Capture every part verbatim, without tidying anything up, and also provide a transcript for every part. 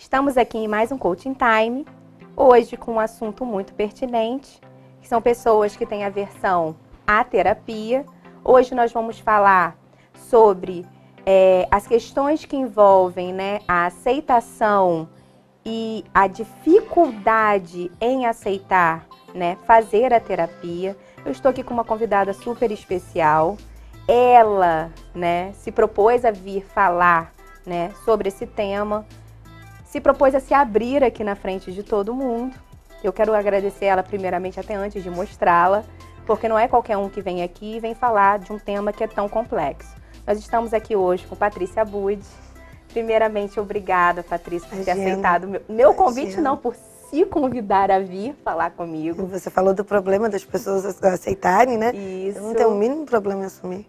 Estamos aqui em mais um Coaching Time, hoje com um assunto muito pertinente, que são pessoas que têm aversão à terapia. Hoje nós vamos falar sobre é, as questões que envolvem, né, a aceitação e a dificuldade em aceitar, né, fazer a terapia. Eu estou aqui com uma convidada super especial. Ela, né, se propôs a vir falar, né, sobre esse tema, se propôs a se abrir aqui na frente de todo mundo. Eu quero agradecer ela primeiramente até antes de mostrá-la, porque não é qualquer um que vem aqui e vem falar de um tema que é tão complexo. Nós estamos aqui hoje com Patrícia Bud. Primeiramente, obrigada, Patrícia, por ter aceitado meu, meu convite, não, por se convidar a vir falar comigo. Você falou do problema das pessoas aceitarem, né? Isso. Eu não tenho o mínimo problema em assumir.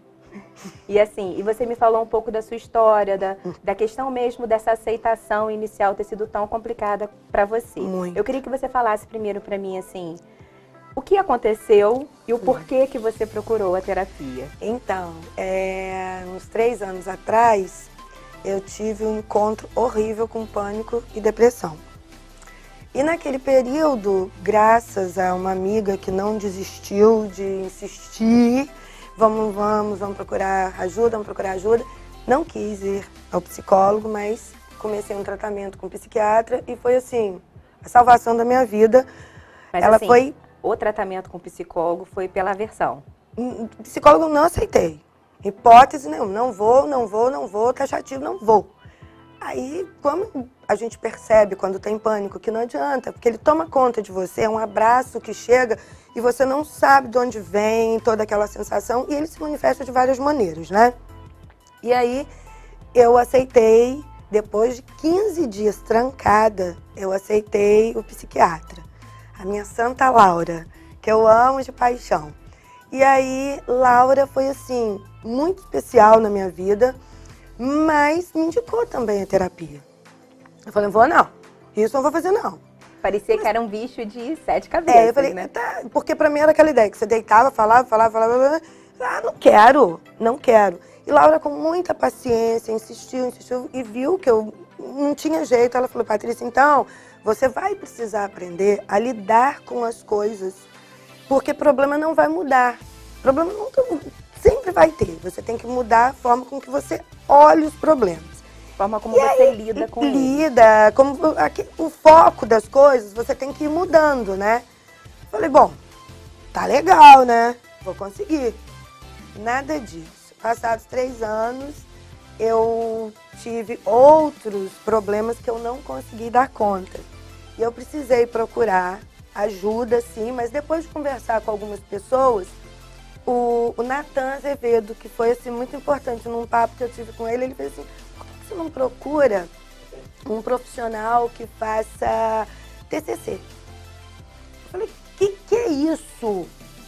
E assim, e você me falou um pouco da sua história, da, da questão mesmo dessa aceitação inicial ter sido tão complicada para você. Muito. Eu queria que você falasse primeiro para mim, assim, o que aconteceu e o porquê que você procurou a terapia. Então, é, uns três anos atrás, eu tive um encontro horrível com pânico e depressão. E naquele período, graças a uma amiga que não desistiu de insistir, vamos, vamos, vamos procurar ajuda, vamos procurar ajuda, não quis ir ao psicólogo, mas comecei um tratamento com um psiquiatra e foi assim, a salvação da minha vida. Mas ela assim, foi... o tratamento com o psicólogo foi pela aversão? Psicólogo não aceitei. Hipótese nenhuma, não vou, não vou, não vou, taxativo, não vou. Aí, como a gente percebe quando tem pânico, que não adianta, porque ele toma conta de você, é um abraço que chega e você não sabe de onde vem toda aquela sensação e ele se manifesta de várias maneiras, né? E aí, eu aceitei, depois de quinze dias trancada, eu aceitei o psiquiatra, a minha Santa Laura, que eu amo de paixão. E aí, Laura foi assim, muito especial na minha vida, mas me indicou também a terapia. Eu falei, vou não, isso não vou fazer não. Parecia mas... que era um bicho de sete cabeças, é, eu falei, né? Tá, porque pra mim era aquela ideia, que você deitava, falava, falava, falava, ah, não quero, não quero. E Laura, com muita paciência, insistiu, insistiu, e viu que eu não tinha jeito. Ela falou, Patrícia, então, você vai precisar aprender a lidar com as coisas, porque problema não vai mudar. Problema nunca, sempre vai ter. Você tem que mudar a forma com que você olha os problemas. A forma como e você aí, lida com lida, ele. Lida, como aqui, o foco das coisas, você tem que ir mudando, né? Falei, bom, tá legal, né? Vou conseguir. Nada disso. Passados três anos, eu tive outros problemas que eu não consegui dar conta. E eu precisei procurar ajuda, sim, mas depois de conversar com algumas pessoas, o, o Natan Azevedo, que foi assim, muito importante num papo que eu tive com ele, ele fez assim, por que você não procura um profissional que faça T C C? Eu falei, que que é isso?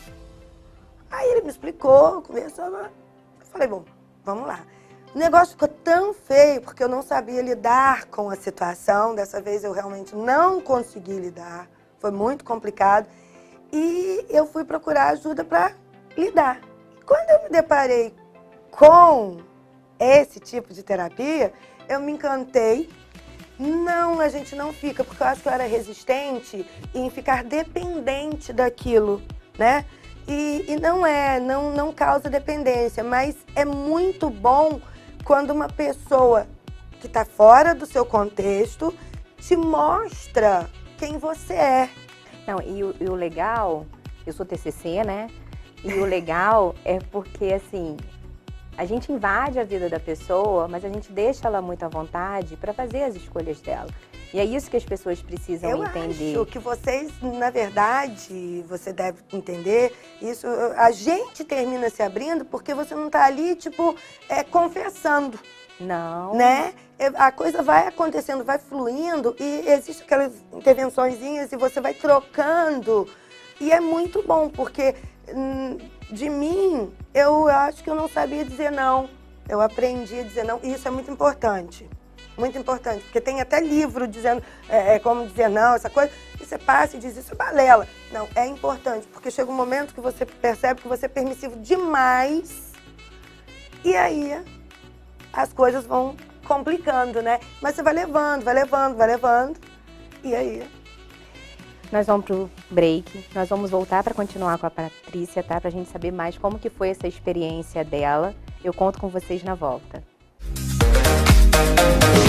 Aí ele me explicou, conversava, eu falei, bom, vamos lá. O negócio ficou tão feio, porque eu não sabia lidar com a situação, dessa vez eu realmente não consegui lidar, foi muito complicado, e eu fui procurar ajuda para lidar. Quando eu me deparei com esse tipo de terapia, eu me encantei. Não, a gente não fica, porque eu acho que eu era resistente em ficar dependente daquilo, né? E, e não é, não, não causa dependência, mas é muito bom quando uma pessoa que está fora do seu contexto te mostra quem você é. Não, e o, e o legal, eu sou T C C, né? E o legal é porque, assim, a gente invade a vida da pessoa, mas a gente deixa ela muito à vontade para fazer as escolhas dela. E é isso que as pessoas precisam eu entender. Eu acho que vocês, na verdade, você deve entender, isso, a gente termina se abrindo porque você não tá ali, tipo, é, confessando. Não. Né? A coisa vai acontecendo, vai fluindo e existem aquelas intervençõezinhas e você vai trocando. E é muito bom, porque de mim, eu acho que eu não sabia dizer não. Eu aprendi a dizer não e isso é muito importante. Muito importante, porque tem até livro dizendo é, como dizer não, essa coisa. E você passa e diz, isso é balela. Não, é importante, porque chega um momento que você percebe que você é permissivo demais. E aí, as coisas vão complicando, né? Mas você vai levando, vai levando, vai levando. E aí? Nós vamos pro break, nós vamos voltar para continuar com a Patrícia, tá? Pra gente saber mais como que foi essa experiência dela. Eu conto com vocês na volta.